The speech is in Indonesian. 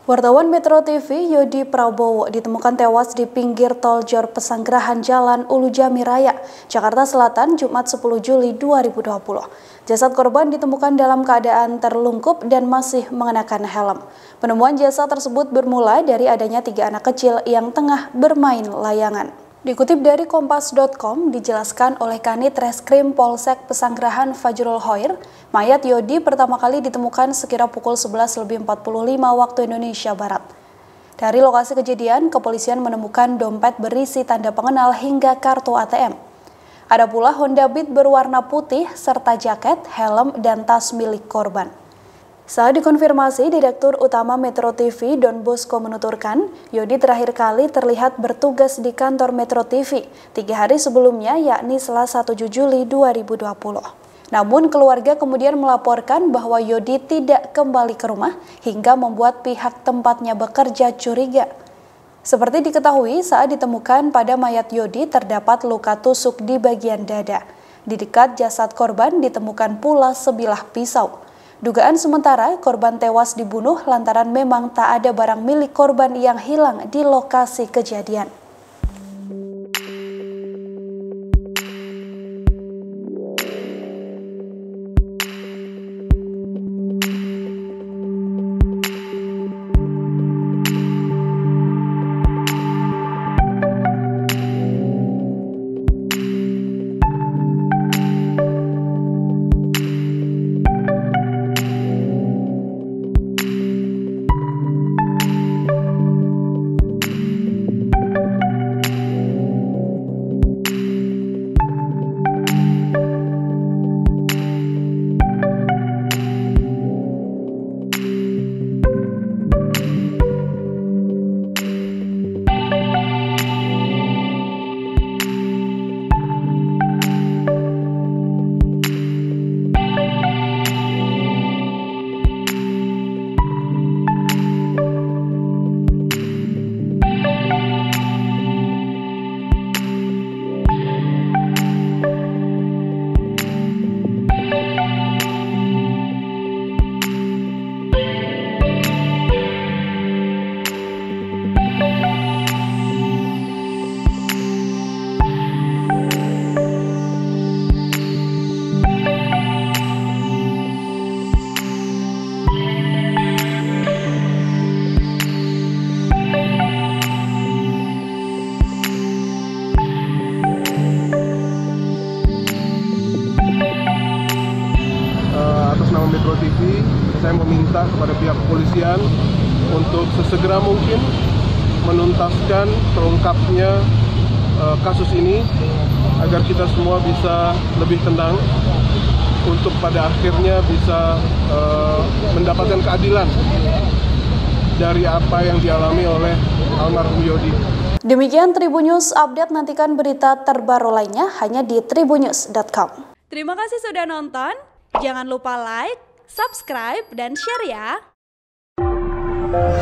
Wartawan Metro TV Yodi Prabowo ditemukan tewas di pinggir tol Jor Pesanggerahan Jalan Ulu Jami Raya, Jakarta Selatan, Jumat 10 Juli 2020. Jasad korban ditemukan dalam keadaan terlungkup dan masih mengenakan helm. Penemuan jasad tersebut bermula dari adanya 3 anak kecil yang tengah bermain layangan. Dikutip dari Kompas.com, dijelaskan oleh Kanit Reskrim Polsek Pesanggerahan Fajrul Hoir, mayat Yodi pertama kali ditemukan sekira pukul 11.45 waktu Indonesia Barat. Dari lokasi kejadian, kepolisian menemukan dompet berisi tanda pengenal hingga kartu ATM. Ada pula Honda Beat berwarna putih serta jaket, helm, dan tas milik korban. Saat dikonfirmasi, Direktur Utama Metro TV Don Bosco menuturkan, Yodi terakhir kali terlihat bertugas di kantor Metro TV 3 hari sebelumnya, yakni Selasa 7 Juli 2020. Namun keluarga kemudian melaporkan bahwa Yodi tidak kembali ke rumah hingga membuat pihak tempatnya bekerja curiga. Seperti diketahui, saat ditemukan pada mayat Yodi terdapat luka tusuk di bagian dada. Di dekat jasad korban ditemukan pula sebilah pisau. Dugaan sementara korban tewas dibunuh lantaran memang tak ada barang milik korban yang hilang di lokasi kejadian. Metro TV, saya meminta kepada pihak kepolisian untuk sesegera mungkin menuntaskan terungkapnya kasus ini agar kita semua bisa lebih tenang untuk pada akhirnya bisa mendapatkan keadilan dari apa yang dialami oleh almarhum Yodi. Demikian Tribun News Update, nantikan berita terbaru lainnya hanya di tribunnews.com. Terima kasih sudah nonton. Jangan lupa like, subscribe, dan share ya!